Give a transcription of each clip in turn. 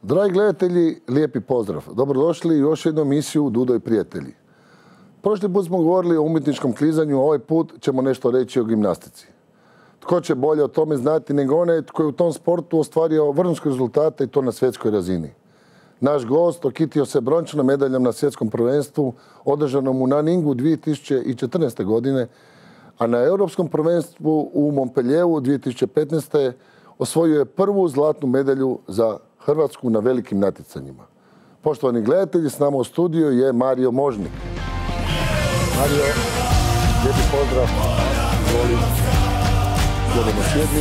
Dragi gledatelji, lijepi pozdrav. Dobrodošli u još jednu emisiju Dudo i prijatelji. Prošli put smo govorili o umjetničkom klizanju, ovaj put ćemo nešto reći o gimnastici. Tko će bolje o tome znati nego onaj tko je u tom sportu ostvario vrhunske rezultate i to na svjetskoj razini. Naš gost okitio se brončanom medaljom na svjetskom prvenstvu održanom u Nanningu 2014. godine, a na europskom prvenstvu u Montpellieru 2015. osvojio je prvu zlatnu medalju za Hrvatsku na velikim natjecanjima. Poštovani gledatelji, s nama u studiju je Mario Možnik. Mario, lijepi pozdrav. Volim. Slobodno sjedi.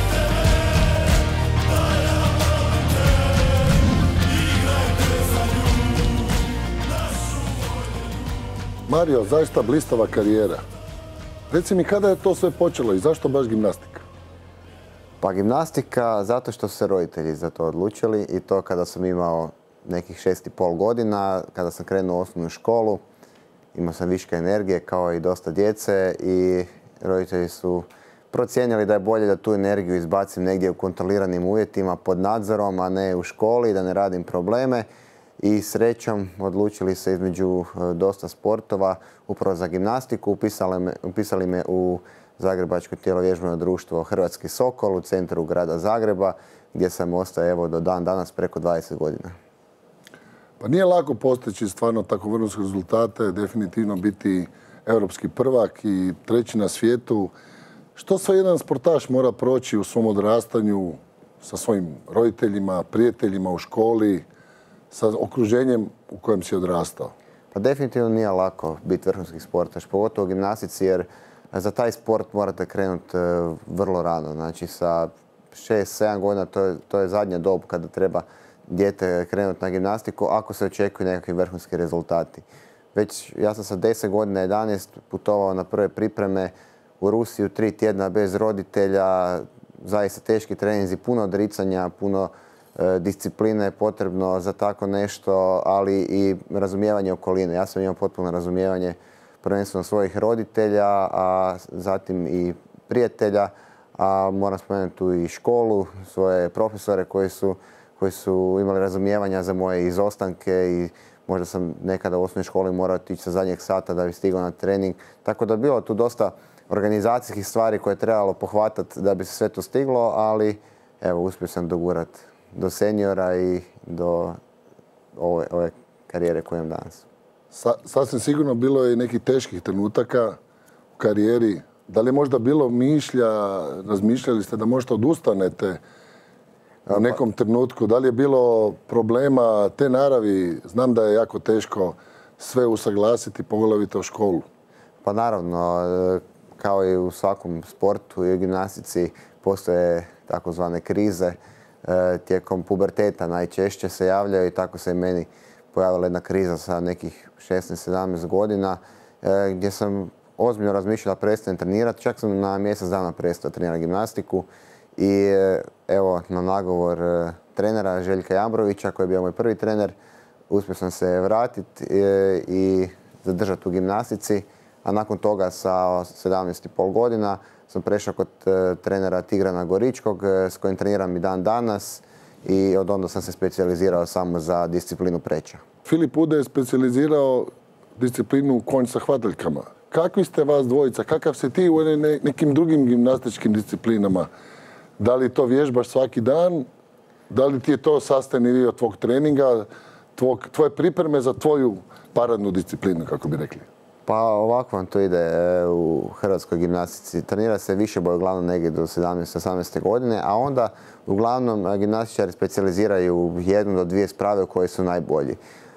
Mario, zaista blistava karijera. Reci mi, kada je to sve počelo i zašto baš gimnastika? Pa gimnastika zato što su se roditelji za to odlučili i to kada sam imao nekih 6,5 godina, kada sam krenuo u osnovnu školu. Imao sam viška energije kao i dosta djece i roditelji su procijenili da je bolje da tu energiju izbacim negdje u kontroliranim uvjetima pod nadzorom, a ne u školi, da ne radim probleme. I srećom odlučili se između dosta sportova upravo za gimnastiku. Upisali me u Zagrebačko tjelovježbeno društvo Hrvatski Sokol u centru grada Zagreba, gdje sam ostao evo do dan danas preko 20 godina. Pa nije lako postići stvarno tako vrhunske rezultate, definitivno biti europski prvak i treći na svijetu. Što sve jedan sportaš mora proći u svom odrastanju sa svojim roditeljima, prijateljima u školi, sa okruženjem u kojem si odrastao? Pa definitivno nije lako biti vrhunski sportaš, pogotovo u gimnastici, jer za taj sport morate krenuti vrlo rano. Znači sa 6-7 godina to je zadnja dob kada treba dijete krenuti na gimnastiku ako se očekuju nekakvi vrhunski rezultati. Već ja sam sa 10 godina, 11 putovao na prve pripreme u Rusiju 3 tjedna bez roditelja, zaista teški treninzi, puno odricanja, puno discipline je potrebno za tako nešto, ali i razumijevanje okoline. Ja sam imao potpuno razumijevanje prvenstveno svojih roditelja, a zatim i prijatelja, a moram spomenuti tu i školu, svoje profesore koji su imali razumijevanja za moje izostanke i možda sam nekada u osnovnoj školi morao otići sa zadnjeg sata da bi stigao na trening. Tako da je bilo tu dosta organizacijskih stvari koje je trebalo pohvatati da bi se sve to stiglo, ali evo, uspio sam dogurati do seniora i do ove karijere koju imam danas. Sasvim sigurno bilo je i nekih teških trenutaka u karijeri. Da li je možda bilo razmišljali ste da možda odustanete u nekom trenutku? Da li je bilo problema te naravi? Znam da je jako teško sve usaglasiti, poglavito u školu. Pa naravno, kao i u svakom sportu i u gimnastici postoje takozvane krize. Tijekom puberteta najčešće se javljaju i tako se i meni pojavila jedna kriza sa nekih 16-17 godina gdje sam ozbiljno razmišljala da prestanem trenirati. Čak sam na mjesec dana prestao trenirati gimnastiku i evo na nagovor trenera Željka Jambrovića koji je bio moj prvi trener uspio sam se vratiti i zadržati u gimnastici, a nakon toga sa 17,5 godina sam prešao kod trenera Tigrana Goričkog s kojim treniram i dan danas i od onda sam se specijalizirao samo za disciplinu preča. Filip Ude je specijalizirao disciplinu konj sa hvataljkama. Kakvi ste vas dvojica? Kakav si ti u nekim drugim gimnastičkim disciplinama? Da li to vježbaš svaki dan? Da li ti je to sastavni dio tvog treninga, tvoje pripreme za tvoju paradnu disciplinu, kako bi rekli? Pa ovako vam to ide u hrvatskoj gimnastici. Trenira se višeboj uglavnom negdje do 17-18 godine, a onda uglavnom gimnastičari specijaliziraju u 1 do 2 sprave u koje su najbolji.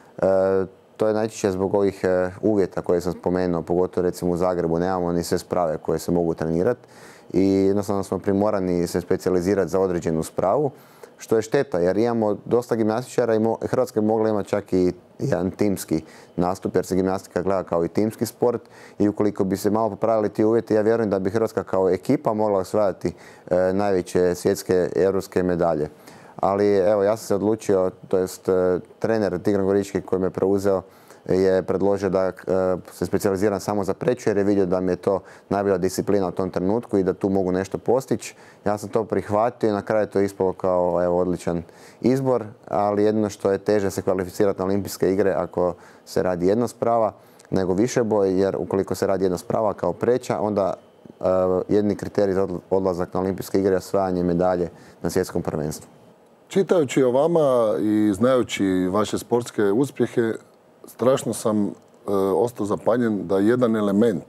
To je najčešće zbog ovih uvjeta koje sam spomenuo, pogotovo recimo u Zagrebu nemamo ni sve sprave koje se mogu trenirati i jednostavno smo primorani se specijalizirati za određenu spravu, što je šteta jer imamo dosta gimnastičara i Hrvatska je mogla imati čak i jedan timski nastup jer se gimnastika gleda kao i timski sport i ukoliko bi se malo popravili ti uvjeti, ja vjerujem da bi Hrvatska kao ekipa mogla osvajati najveće svjetske i europske medalje. Ali evo, ja sam se odlučio, to jest trener Tigran Gorički koji me preuzeo je predložio da se specijaliziram samo za preču jer je vidio da mi je to najbolja disciplina u tom trenutku i da tu mogu nešto postići. Ja sam to prihvatio i na kraju to ispalo kao odličan izbor, ali jedino što je teže se kvalificirati na olimpijske igre ako se radi jednosprava nego višeboj, jer ukoliko se radi jednosprava kao preča, onda jedini kriterij za odlazak na olimpijske igre je osvajanje medalje na svjetskom prvenstvu. Čitajući o vama i znajući vaše sportske uspjehe, strašno sam ostao zapanjen da jedan element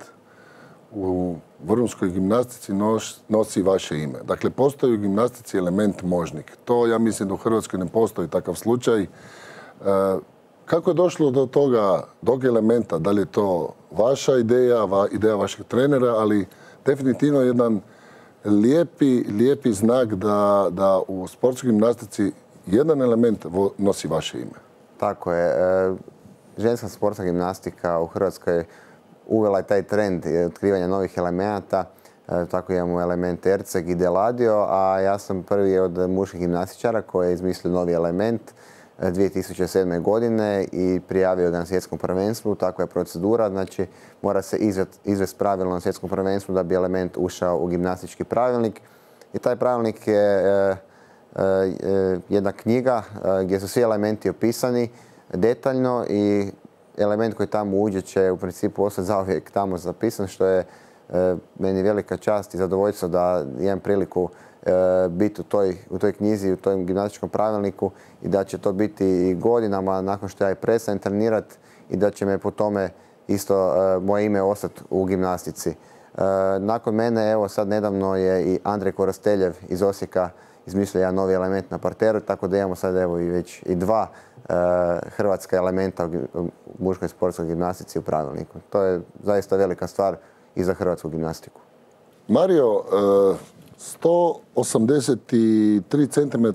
u vrhunskoj gimnastici nosi vaše ime. Dakle, postoji u gimnastici element možnik. To ja mislim da u Hrvatskoj ne postoji takav slučaj. Kako je došlo do tog elementa? Da li je to vaša ideja, ideja vašeg trenera, ali definitivno jedan lijepi znak da u sportskoj gimnastici jedan element nosi vaše ime. Tako je. Ženska sportska gimnastika u Hrvatskoj uvela je taj trend otkrivanja novih elemenata. Tako imamo element Erceg i Deladio, a ja sam prvi od muških gimnastičara koji je izmislio novi element 2007. godine i prijavio ga na svjetskom prvenstvu. Takva je procedura, znači mora se izvesti pravilno na svjetskom prvenstvu da bi element ušao u gimnastički pravilnik. I taj pravilnik je jedna knjiga gdje su svi elementi opisani detaljno i element koji tamo uđe će u principu ostati zauvijek tamo zapisan, što je meni velika čast i zadovoljstvo da imam priliku biti u toj knjizi, u tom gimnastičkom pravilniku i da će to biti i godinama nakon što ja i prestanem trenirati i da će me po tome isto moje ime ostati u gimnastici. Nakon mene, evo sad nedavno je i Andrej Korosteljev iz Osijeka izmislio jedan novi element na parteru, tako da imamo sad evo i već i dva hrvatska elementa u muškoj sportskoj gimnastici u pravilniku. To je zaista velika stvar i za hrvatsku gimnastiku. Mario, 183 cm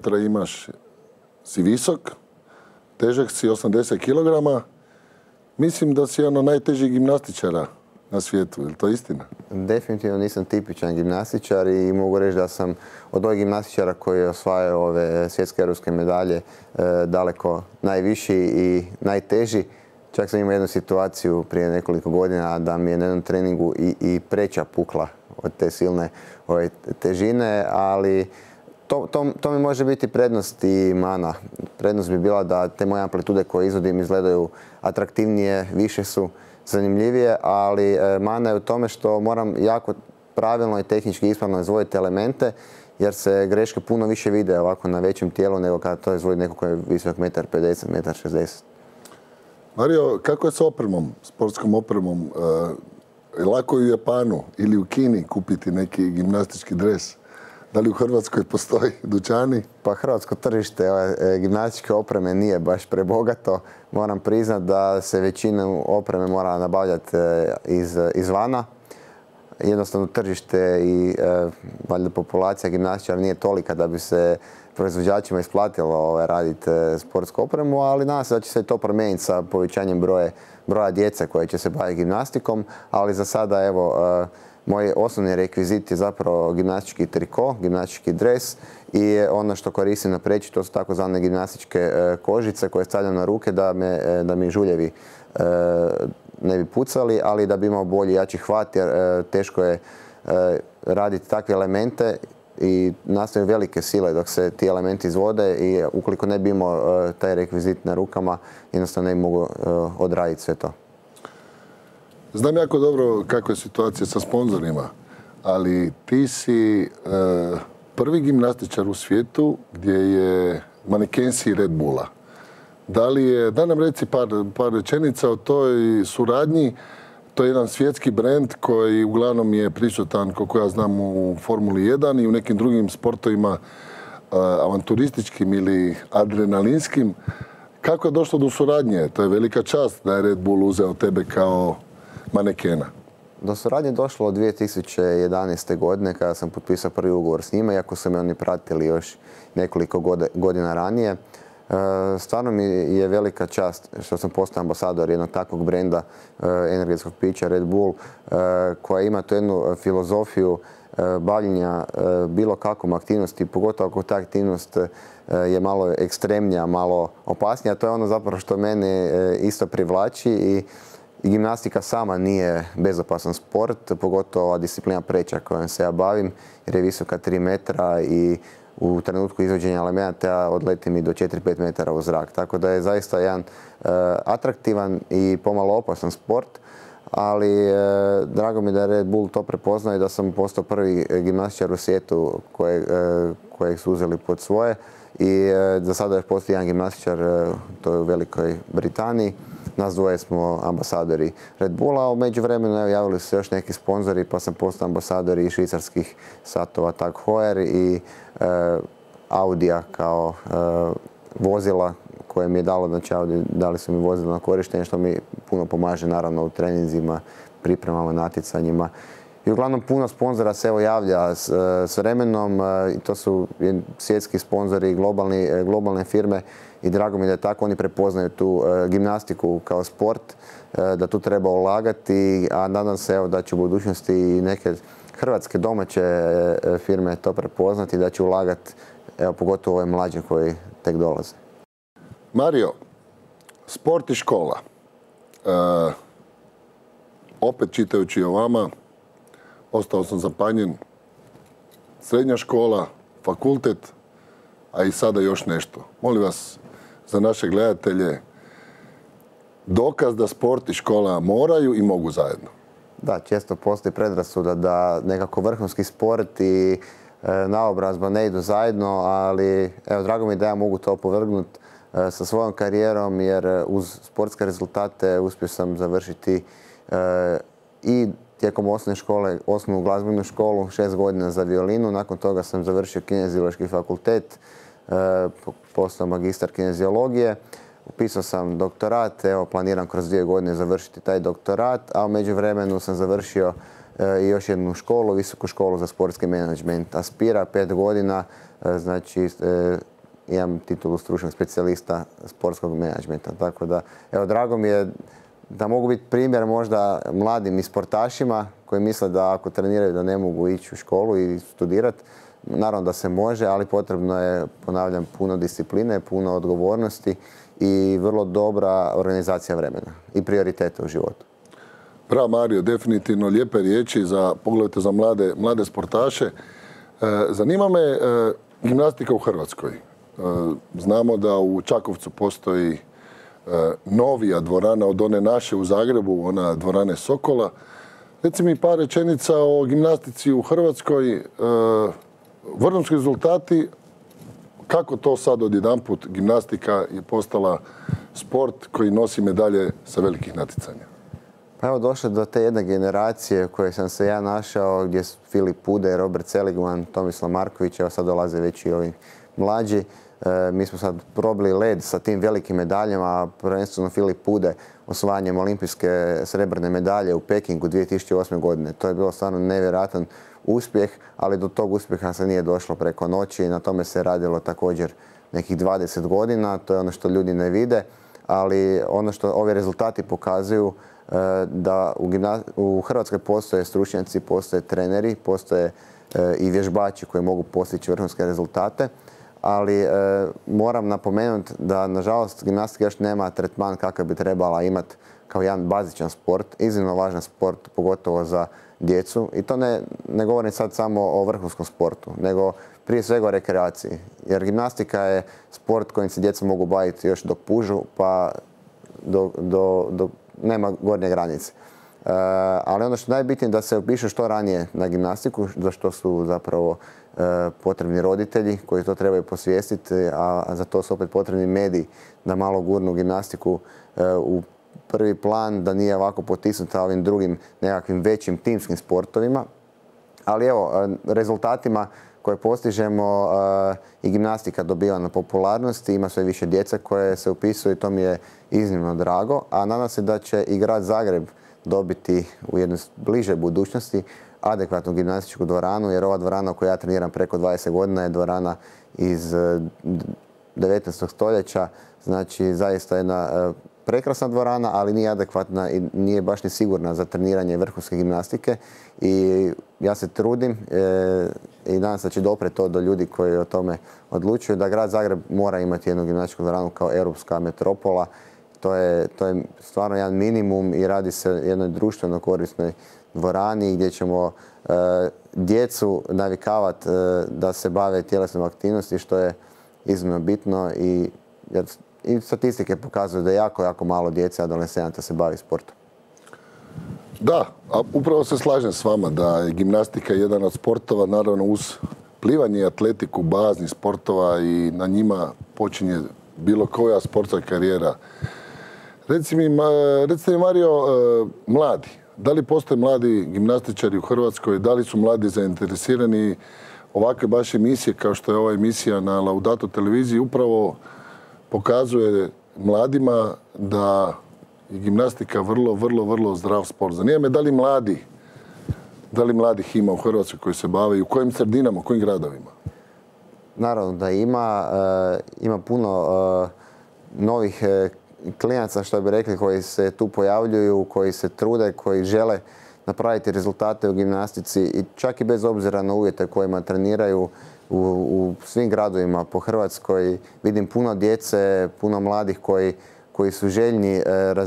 si visok, težak si 80 kg. Mislim da si jedan od najtežih gimnastičara na svijetu, je li to istina? Definitivno nisam tipičan gimnastičar i mogu reći da sam od ovih gimnastičara koji je osvajao ove svjetske europske medalje daleko najviši i najteži. Čak sam imao jednu situaciju prije nekoliko godina da mi je na jednom treningu i preča pukla od te silne težine, ali to mi može biti prednost i mana. Prednost bi bila da te moje amplitude koje izvodim izgledaju atraktivnije, više su zanimljivije, ali mana je u tome što moram jako pravilno i tehnički ispravno izvoditi elemente, jer se greške puno više vide ovako na većem tijelu nego kada to izvodi neko koji je visok 1,50 m, 1,60 m. Mario, kako je s opremom, sportskom opremom? Lako je u Japanu ili u Kini kupiti neki gimnastički dres? Da li u Hrvatskoj postoji dućani? Pa hrvatsko tržište gimnastičke opreme nije baš prebogato. Moram priznati da se većinu opreme mora nabavljati izvana. Jednostavno tržište i valjda populacija gimnastičara nije tolika da bi se proizvođačima isplatilo raditi sportsku opremu, ali nadam se da će se to promijeniti sa povećanjem broja djece koje će se baviti gimnastikom, ali za sada evo moj osnovni rekvizit je zapravo gimnastički triko, gimnastički dres i ono što koristim na preći, to su takozvane gimnastičke kožice koje stavljam na ruke da mi žuljevi ne bi pucali, ali da bi imao bolji, jači hvat, jer teško je raditi takve elemente i nastaju velike sile dok se ti elementi izvode i ukoliko ne bi imao taj rekvizit na rukama, jednostavno ne bi mogao odraditi sve to. Znam jako dobro kakva je situacija sa sponzorima, ali ti si prvi gimnastičar u svijetu gdje je maneken si Red Bulla. Da nam reci par rečenica o toj suradnji. To je jedan svjetski brend koji uglavnom je prisutan, koliko ja znam, u Formuli 1 i u nekim drugim sportovima avanturističkim ili adrenalinskim. Kako je došlo do suradnje? To je velika čast da je Red Bull uzeo tebe kao manekena. Do suradnje je došlo od 2011. godine kada sam potpisao prvi ugovor s njima, iako su me oni pratili još nekoliko godina ranije. Stvarno mi je velika čast što sam postao ambasador jednog takvog brenda energetskog pića Red Bull, koja ima tu jednu filozofiju bavljenja bilo kakvom aktivnosti, pogotovo ako ta aktivnost je malo ekstremnija, malo opasnija. To je ono zapravo što mene isto privlači i gimnastika sama nije bezopasan sport, pogotovo ova disciplina preča kojom se ja bavim, jer je visoka 3 metra i u trenutku izvođenja elemenata odleti mi do 4-5 metara u zrak. Tako da je zaista jedan atraktivan i pomalo opasan sport, ali drago mi da je Red Bull to prepoznao i da sam postao prvi gimnastičar u svijetu kojeg su uzeli pod svoje. I za sada još postoji jedan gimnastičar, to je u Velikoj Britaniji. Nas dvoje smo ambasadori Red Bulla, a u međuvremenu javili su se još neki sponzori, pa sam postao ambasador i švicarskih satova Tag Heuer i Audija kao vozila koje mi je dalo, znači dali su mi vozila na korištenje, što mi puno pomaže naravno u treninzima, pripremama, natjecanjima. I uglavnom puno sponzora se evo javlja s vremenom i to su svjetski sponzori, globalne firme i drago mi da je tako, oni prepoznaju tu gimnastiku kao sport, da tu treba ulagati, a nadam se evo da će u budućnosti i neke hrvatske domaće firme to prepoznati, da će ulagati, evo pogotovo ove mlađe koji tek dolaze. Mario, sport i škola. Opet čitajući o vama, ostao sam zapanjen. Srednja škola, fakultet, a i sada još nešto. Molim vas, za naše gledatelje, dokaz da sport i škola moraju i mogu zajedno. Da, često postoji predrasuda da nekako vrhunski sport i naobrazba ne idu zajedno, ali evo, drago mi je da ja mogu to opovrgnuti sa svojom karijerom, jer uz sportske rezultate uspio sam završiti i tijekom osnovne škole, osnovnu glazbenu školu, 6 godina za violinu. Nakon toga sam završio kineziološki fakultet, postao magistar kineziologije. Upisao sam doktorat, evo planiram kroz 2 godine završiti taj doktorat, a u međuvremenu sam završio i još jednu školu, visoku školu za sportski menadžment. Aspira 5 godina, znači imam titulu stručnog specijalista sportskog menadžmenta. Tako da, evo, drago mi je da mogu biti primjer možda mladim i sportašima koji misle da ako treniraju da ne mogu ići u školu i studirati. Naravno da se može, ali potrebno je, ponavljam, puno discipline, puno odgovornosti i vrlo dobra organizacija vremena i prioritete u životu. Bravo Mario, definitivno lijepe riječi za, pogledajte, za mlade sportaše. Zanima me gimnastika u Hrvatskoj. Znamo da u Čakovcu postoji novija dvorana od one naše u Zagrebu, ona dvorane Sokola. Reci mi par rečenica o gimnastici u Hrvatskoj, vrhunski rezultati, kako to sad odjedanput gimnastika je postala sport koji nosi medalje sa velikih natjecanja? Pa evo, došlo do te jedne generacije u kojoj sam se ja našao, gdje su Filip Pude, Robert Seligman, Tomislav Marković, evo sad dolaze već i ovi mlađi. Mi smo sad probili led sa tim velikim medaljama, prvenstveno Filip Pude osvajanjem olimpijske srebrne medalje u Pekingu 2008. godine. To je bilo stvarno nevjerojatan uspjeh, ali do tog uspjeha se nije došlo preko noći i na tome se radilo također nekih 20 godina. To je ono što ljudi ne vide, ali ono što ovi rezultati pokazuju da u Hrvatskoj postoje stručnjaci, postoje treneri, postoje i vježbači koji mogu postići vrhunske rezultate. Ali moram napomenuti da, nažalost, gimnastika još nema tretman kakav bi trebala imati kao jedan bazičan sport, iznimno važan sport, pogotovo za djecu. I to ne govorim sad samo o vrhunskom sportu, nego prije svega o rekreaciji. Jer gimnastika je sport kojim se djeca mogu baviti još dok pužu, pa dok nema gornje granice. Ali ono što je najbitnije da se upiše što ranije na gimnastiku, za što su zapravo potrebni roditelji koji to trebaju posvijestiti, a za to su opet potrebni mediji da malo gurnu gimnastiku u prvi plan, da nije ovako potisnuta ovim drugim nekakvim većim timskim sportovima. Ali evo, rezultatima koje postižemo i gimnastika dobiva na popularnosti, ima sve više djece koje se upisuju i to mi je iznimno drago. A nadam se da će i grad Zagreb dobiti u jednoj bližoj budućnosti adekvatnu gimnastičku dvoranu, jer ova dvorana koju ja treniram preko 20 godina je dvorana iz 19. stoljeća, znači zaista jedna prekrasna dvorana, ali nije adekvatna i nije baš ni sigurna za treniranje vrhunske gimnastike. I ja se trudim i nadam se da će doprijeti to do ljudi koji o tome odlučuju, da grad Zagreb mora imati jednu gimnastičku dvoranu kao europska metropola. To je stvarno jedan minimum i radi se o jednoj društveno korisnoj dvorani gdje ćemo djecu navikavati da se bave tjelesnom aktivnosti, što je iznimno bitno jer i statistike pokazuju da jako, jako malo djece adolescenata se bavi sportom. Da, a upravo se slažem s vama da je gimnastika jedan od sportova, naravno uz plivanje i atletiku, baznih sportova i na njima počinje bilo koja sportska karijera. Recite mi, Mario, mladi. Da li postoje mladi gimnastičari u Hrvatskoj? Da li su mladi zainteresirani ovakve baš emisije kao što je ova emisija na Laudato televiziji upravo pokazuje mladima da je gimnastika vrlo zdrav sport. Zanima me da li mladih ima u Hrvatskoj koji se bave i u kojim sredinama, u kojim gradovima? Naravno da ima puno novih klijenata, što bi rekli, koji se tu pojavljuju, koji se trude, koji žele napraviti rezultate u gimnastici i čak i bez obzira na uvjete kojima treniraju u svim gradovima po Hrvatskoj. Vidim puno djece, puno mladih koji su željni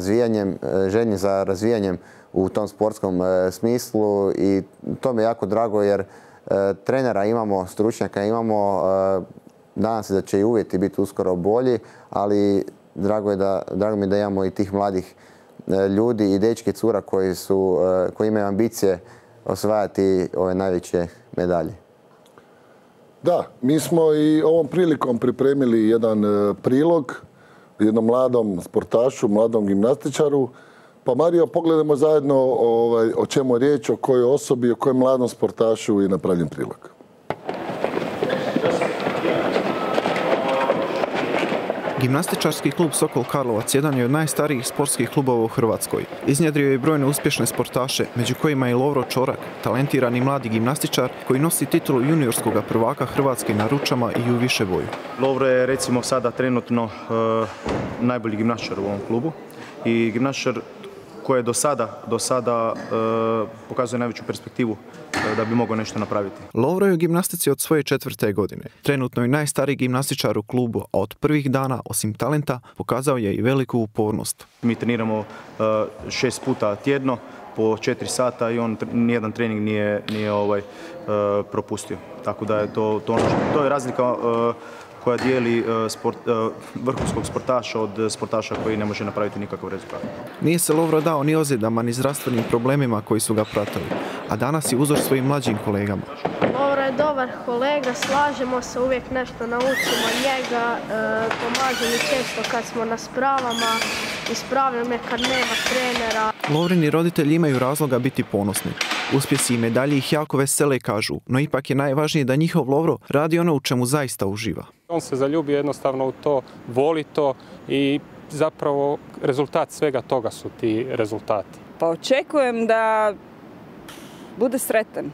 za razvijanjem u tom sportskom smislu i to mi je jako drago jer trenera imamo, stručnjaka imamo, nadam se da će i uvjeti biti uskoro bolji, ali drago mi je da imamo i tih mladih ljudi i dečki i cura koji imaju ambicije osvajati ove najveće medalje. Da, mi smo i ovom prilikom pripremili jedan prilog jednom mladom sportašu, mladom gimnastičaru. Pa Mario, pogledajmo zajedno o čemu je riječ, o kojoj osobi, o kojem mladom sportašu je napravljen prilog. Gimnastičarski klub Sokol Karlovac jedan je od najstarijih sportskih klubova u Hrvatskoj. Iznjedrio je brojne uspješne sportaše, među kojima je Lovro Čorak, talentirani mladi gimnastičar koji nosi titulu juniorskog prvaka Hrvatske na ručama i u višeboju. Lovro je recimo sada trenutno najbolji gimnastičar u ovom klubu i gimnastičar koji je do sada pokazuje najveću perspektivu da bi mogao nešto napraviti. Lovro je u gimnastici od svoje 4. godine. Trenutno je najstariji gimnastičar u klubu, a od prvih dana, osim talenta, pokazao je i veliku upornost. Mi treniramo 6 puta tjedno, po 4 sata i on nijedan trening nije propustio. Tako da je to je razlika koja dijeli vrhunskog sportaša od sportaša koji ne može napraviti nikakav rezultat. Nije se Lovro dao ni ozljedama ni zdravstvenim problemima koji su ga pratili, a danas je uzor svojim mlađim kolegama. Lovro je dobar kolega, slažemo se, uvijek nešto naučimo od njega, pomaže mi često kad smo na spravama, ispravlja me kad nema trenera. Lovrini roditelji imaju razloga biti ponosni. Uspjesi i medalje ih jako vesele, kažu, no ipak je najvažnije da njihov Lovro radi ono u čemu zaista uživa. On se zaljubi jednostavno u to, voli to i zapravo rezultat svega toga su ti rezultati. Pa očekujem da bude sretan,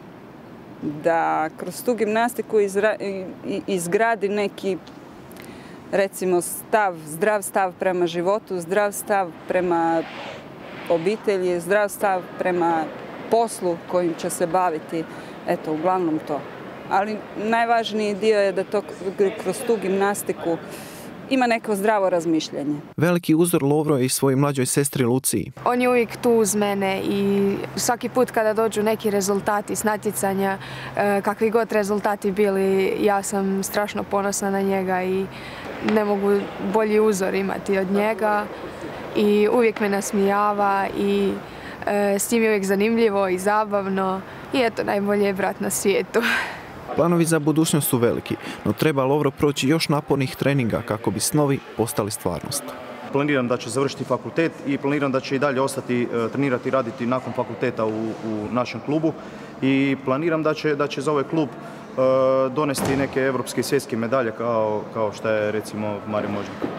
da kroz tu gimnastiku izgradi neki, recimo, zdrav stav prema životu, zdrav stav prema obitelji, zdrav stav prema poslu kojim će se baviti. Eto, uglavnom to. Ali najvažniji dio je da to kroz tu gimnastiku ima neko zdravo razmišljanje. Veliki uzor Lovro je i svojoj mlađoj sestri Luciji. On je uvijek tu uz mene i svaki put kada dođu neki rezultati s natjecanja, kakvi god rezultati bili, ja sam strašno ponosna na njega i ne mogu bolji uzor imati od njega. I uvijek me nasmijava i s njim je uvijek zanimljivo i zabavno i eto, najbolji je brat na svijetu. Planovi za budućnost su veliki, no treba Lovro proći još napornih treninga kako bi snovi postali stvarnost. Planiram da će završiti fakultet i planiram da će i dalje ostati trenirati i raditi nakon fakulteta u našem klubu i planiram da će za ovaj klub donesti neke europske i svjetske medalje kao što je recimo Mario Možnik.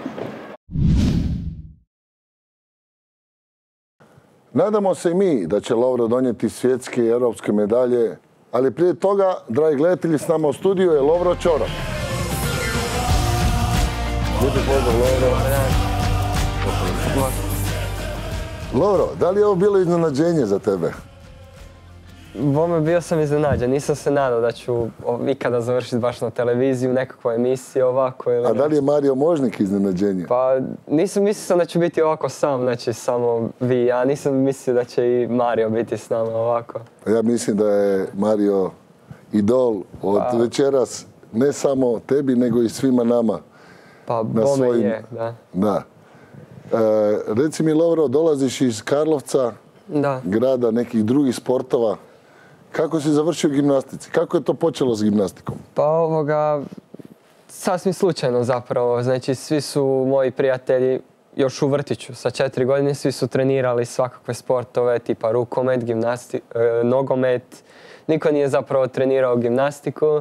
Nadamo se i mi da će Lovro donijeti svjetske i europske medalje, ali prije toga, dragi gledatelji, s nama u studiju je Lovro Čorak. Lijepi pozdrav, Lovro. Lovro, da li je ovo bilo iznenađenje za tebe? Bome, bio sam iznenađen. Nisam se nadao da ću ikada završiti baš na televiziji, u nekakvoj emisiji ovako. A da li je Mario Možnik iznenađenje? Pa nisam mislio da ću biti ovako sam, znači samo vi. Ja nisam mislio da će i Mario biti s nama ovako. Ja mislim da je Mario idol od večeras, ne samo tebi, nego i svima nama. Pa bome je, da. Da. Reci mi, Lovro, dolaziš iz Karlovca, grada nekih drugih sportova. Kako si završio gimnastici? Kako je to počelo s gimnastikom? Pa sasvim slučajno zapravo. Znači, svi su moji prijatelji još u vrtiću sa 4 godine, svi su trenirali svakakve sportove, tipa rukomet, nogomet. Niko nije zapravo trenirao gimnastiku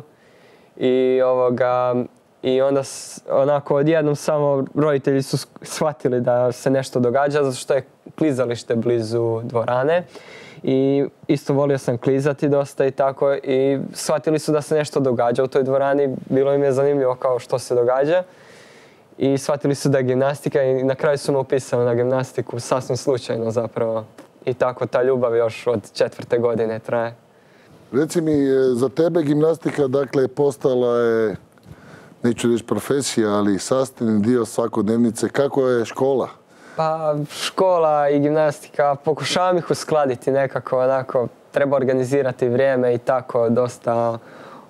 i onda onako odjednom samo roditelji su shvatili da se nešto događa zato što je klizalište blizu dvorane. I isto volio sam klizati dosta i tako i shvatili su da se nešto događa u toj dvorani. Bilo im je zanimljivo kao što se događa i shvatili su da je gimnastika i na kraju su me upisali na gimnastiku sasvim slučajno zapravo. I tako ta ljubav još od 4. godine traje. Reci mi, za tebe gimnastika dakle postala je, neću reći profesija, ali sastavni dio svakodnevnice. Kako je škola? Pa škola i gimnastika, pokušavam ih uskladiti nekako, onako, treba organizirati vrijeme i tako dosta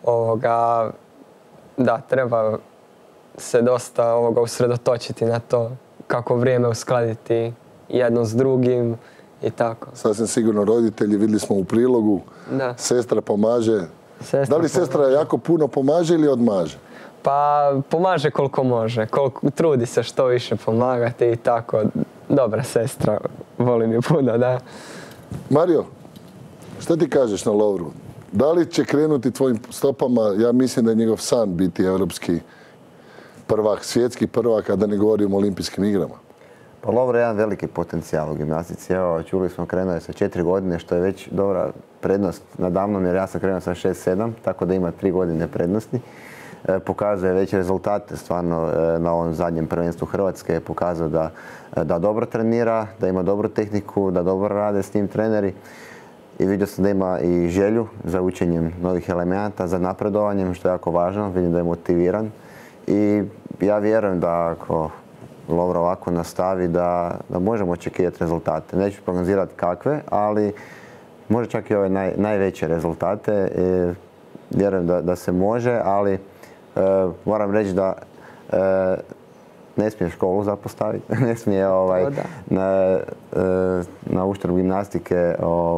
treba se dosta usredotočiti na to kako vrijeme uskladiti jedno s drugim i tako. Sasvim sigurno roditelji, vidjeli smo u prilogu, sestra pomaže. Da li sestra jako puno pomaže ili odmaže? Pa pomaže koliko može, trudi se što više pomagati i tako. Dobra sestra, volim ju puno, da. Mario, šta ti kažeš na Lovru? Da li će krenuti tvojim stopama? Ja mislim da je njegov san biti europski prvak, svjetski prvak, a da ne govorim o olimpijskim igrama. Pa Lovro je jedan veliki potencijal u gimnastici. Evo, čuli smo, krenuo je sa 4 godine, što je već dobra prednost nadamnom, jer ja sam krenuo sa 6-7, tako da ima 3 godine prednosti. Pokazuje već rezultate stvarno na ovom zadnjem prvenstvu Hrvatske. Je pokazao da dobro trenira, da ima dobru tehniku, da dobro rade s tim treneri. I vidio sam da ima i želju za učenjem novih elemenata, za napredovanjem, što je jako važno. Vidim da je motiviran. I ja vjerujem da ako Lovro ovako nastavi, da možemo očekivati rezultate. Neću prognozirati kakve, ali može čak i ove najveće rezultate. Vjerujem da se može, ali moram reći da ne smije školu zapostaviti, ne smije na uštrb gimnastike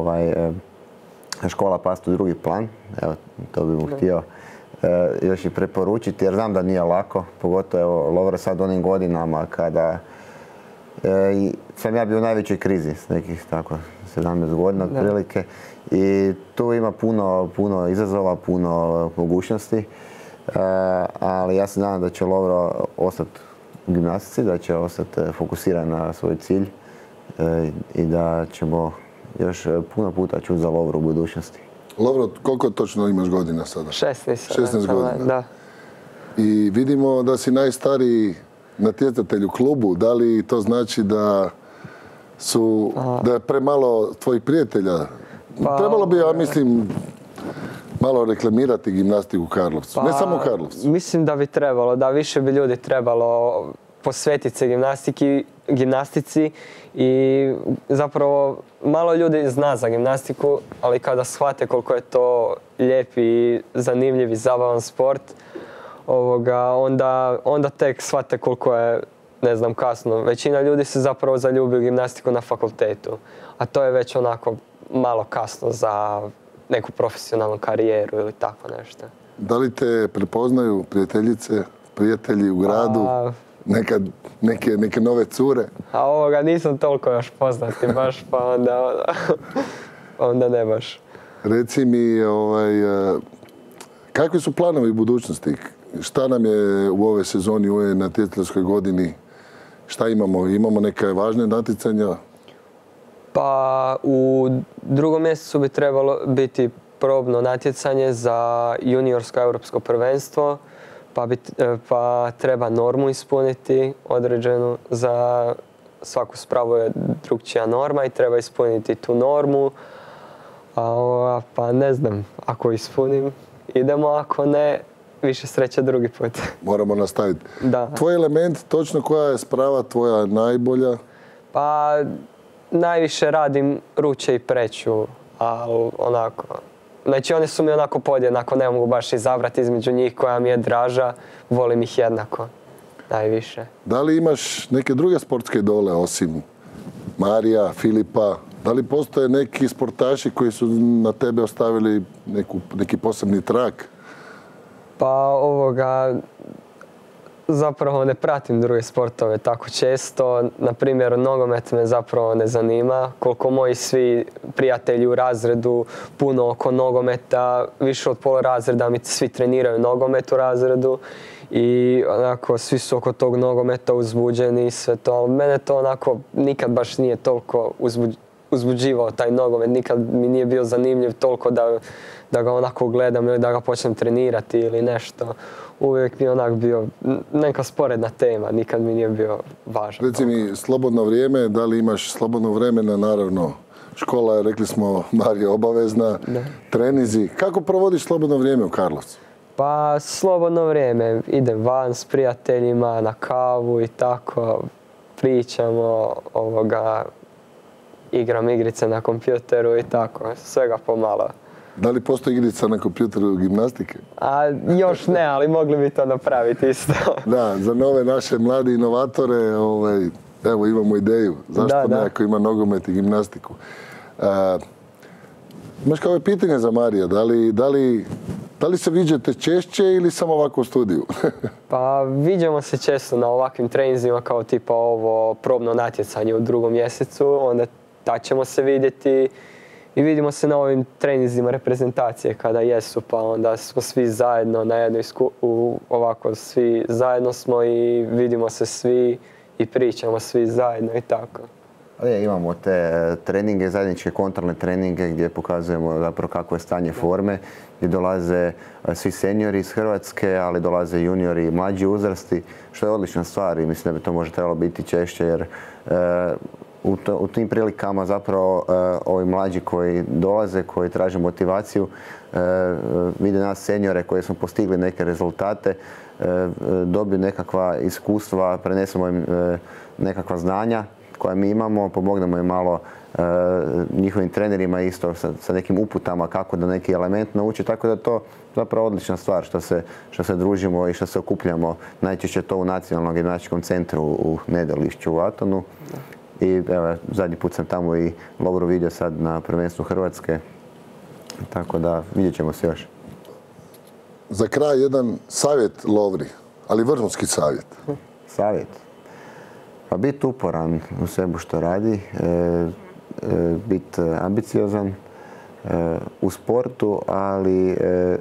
škola pasti u drugi plan. Evo, to bih mu htio još i preporučiti, jer znam da nije lako, pogotovo Lovro sad onim godinama kada sam ja bio u najvećoj krizi s nekih tako 17 godina otprilike i tu ima puno izazova, puno mogućnosti. Ali ja se nadam da će Lovro ostati u gimnastici, da će ostati fokusiran na svoj cilj i da ćemo još puno puta čuti za Lovro u budućnosti. Lovro, koliko točno imaš godina sada? 16 godina. Da. I vidimo da si najstariji natjecatelj u klubu. Da li to znači da je premalo tvojih prijatelja? Trebalo bi, ja mislim, malo reklamirati gimnastiku u Karlovcu. Ne samo u Karlovcu. Mislim da bi trebalo, da više bi ljudi trebalo posvetiti se gimnastici i zapravo malo ljudi zna za gimnastiku, ali kada shvate koliko je to lijep i zanimljiv i zabavan sport, onda tek shvate koliko je, ne znam, kasno. Većina ljudi se zapravo zaljubi u gimnastiku na fakultetu, a to je već onako malo kasno za neku profesionalnu karijeru ili tako nešto. Da li te prepoznaju prijateljice, prijatelji u gradu? Neke nove cure? A nisam toliko još poznati baš, pa onda ne baš. Reci mi, kakvi su planovi u budućnosti? Šta nam je u ovoj sezoni, u ovoj natjecateljskoj godini? Šta imamo? Imamo neke važne natjecanja? Pa u 2. mjesecu bi trebalo biti probno natjecanje za juniorsko europsko prvenstvo, pa treba normu ispuniti određenu za svaku spravu je drugčija norma i treba ispuniti tu normu. Pa ne znam, ako ispunim, idemo, ako ne, više sreće drugi put. Moramo nastaviti. Da. Tvoj element, točno koja je sprava tvoja najbolja? Pa najviše radim ruče i preću, ali onako, znači one su mi onako podjednako, ne mogu baš izabrati između njih koja mi je draža, volim ih jednako, najviše. Da li imaš neke druge sportske idole osim Marija, Filipa? Da li postoje neki sportaši koji su na tebe ostavili neki posebni trag? Pa zapravo ne pratim druge sportove tako često. Na primjer, nogomet me zapravo ne zanima. Koliko moji svi prijatelji u razredu, puno oko nogometa, više od pola razreda mi svi treniraju nogomet u razredu. I onako, svi su oko tog nogometa uzbuđeni i sve to. Mene to onako nikad baš nije toliko uzbuđivao taj nogomet. Nikad mi nije bio zanimljiv toliko da ga onako gledam ili da ga počnem trenirati ili nešto. Uvijek mi je onak bio neka sporedna tema, nikad mi nije bio važan. Reci mi, slobodno vrijeme, da li imaš slobodno vremena? Naravno, škola je, rekli smo, Marija, obavezna, trenizi. Kako provodiš slobodno vrijeme u Karlovcu? Pa slobodno vrijeme, idem van s prijateljima na kavu i tako, pričamo, igram igrice na kompjuteru i tako, svega pomalo. Da li postoji igrica na kompjuteru gimnastike? Još ne, ali mogli bi to napraviti isto. Da, za nove naše mlade inovatore, evo imamo ideju. Zašto ne ako ima nogomet i gimnastiku? Imaš kao pitanje za Marija, da li se viđate češće ili samo ovako u studiju? Pa viđamo se često na ovakvim treninzima kao tipa ovo probno natjecanje u 2. mjesecu, onda tad ćemo se vidjeti. I vidimo se na ovim treninzima reprezentacije kada jesu, pa onda smo svi zajedno na jednoj ovako svi zajedno smo i vidimo se svi i pričamo svi zajedno i tako. Imamo te treninge, zajedničke kontrolne treninge gdje pokazujemo zapravo kakvo je stanje forme, gdje dolaze svi seniori iz Hrvatske, ali dolaze juniori i mlađi uzrasti, što je odlična stvar i mislim da bi to možda trebalo biti češće jer u tim prilikama zapravo ovi mlađi koji dolaze, koji traže motivaciju, vide nas seniore koji smo postigli neke rezultate, dobiju nekakva iskustva, prenesemo im nekakva znanja koja mi imamo, pomognemo im malo njihovim trenerima isto sa nekim uputama kako da neki element nauči, tako da to zapravo odlična stvar što se družimo i što se okupljamo. Najčešće to u Nacionalnom gimnastičkom centru u Nedelišću u Atonu. I evo, zadnji put sam tamo i Lovru vidio sad na prvenstvu Hrvatske, tako da vidjet ćemo se još. Za kraj jedan savjet Lovri, ali vrhunski savjet. Savjet? Pa biti uporan u svemu što radi, biti ambiciozan u sportu, ali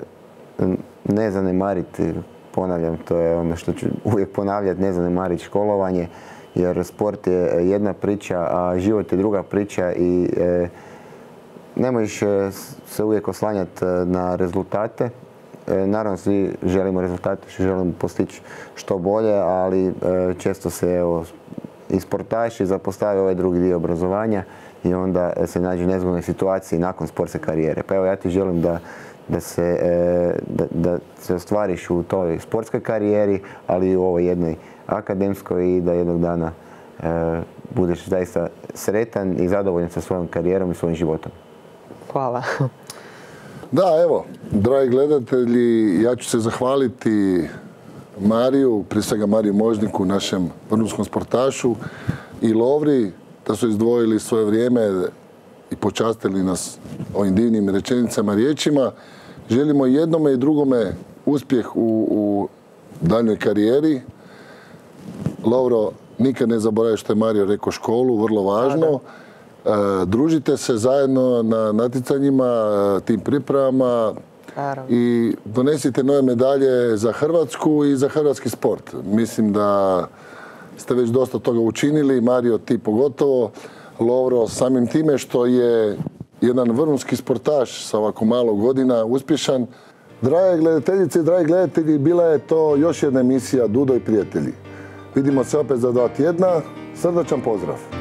ne zanemariti, ponavljam, to je ono što ću uvijek ponavljati, ne zanemariti školovanje, jer sport je jedna priča, a život je druga priča i ne možeš se uvijek oslanjati na rezultate. Naravno, svi želimo rezultate, želimo postići što bolje, ali često se i sportaši zapostave ovaj drugi dio obrazovanja i onda se nađu u nezgodnoj situaciji nakon sportske karijere. Pa evo, ja ti želim da se ostvariš u toj sportskoj karijeri, ali i u ovoj jednoj akademskoj i da jednog dana budeš zaista sretan i zadovoljan sa svojom karijerom i svojim životom. Hvala. Da, evo, dragi gledatelji, ja ću se zahvaliti Mariju, prije svega Mariju Možniku, našem vrhunskom sportašu i Lovri, da su izdvojili svoje vrijeme i počastili nas ovim divnim rečenicama, riječima. Želimo jednome i drugome uspjeh u daljnjoj karijeri. Lovro, nikad ne zaboravim što je Mario rekao, školu, vrlo važno. Družite se zajedno na natjecanjima, tim pripremama i donesite nove medalje za Hrvatsku i za hrvatski sport. Mislim da ste već dosta toga učinili, Mario ti pogotovo, Lovro samim time što je jedan vrhunski sportaš sa ovako malo godina, uspješan. Drage gledateljice i dragi gledatelji, bila je to još jedna emisija Dudo i prijatelji. Vidimo se opet za 2 tjedna. Srdačan pozdrav!